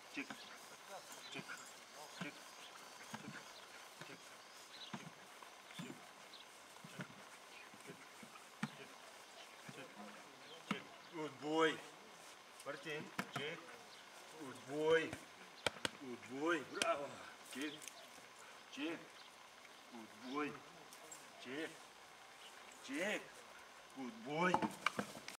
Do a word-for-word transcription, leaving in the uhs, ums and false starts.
check, check, check, check, check, check. Good boy. Martin, check. Good boy. Good boy. Bravo. Check. Check. Good boy. Check. Check. Good boy.